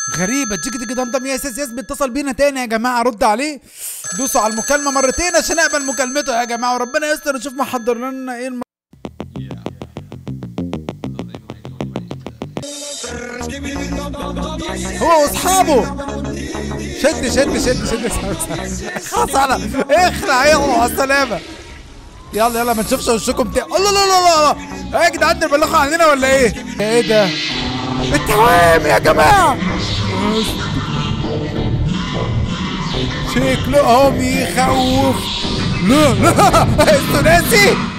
غريبة تيجي تيجي دمدم يا ياس بيتصل بينا تاني يا جماعة، رد عليه. دوسوا على المكالمة مرتين عشان اقبل مكالمته يا جماعة، وربنا يستر نشوف محضر لنا ايه هو واصحابه. شد خلاص على اخلع يلا على السلامة. يلا ما نشوفش وشكم تاني. الله لا لا لا يا جدعان بيبلغوا عننا ولا ايه؟ ايه ده؟ التوام يا جماعة شكلهم يخوف. لا الثلاثي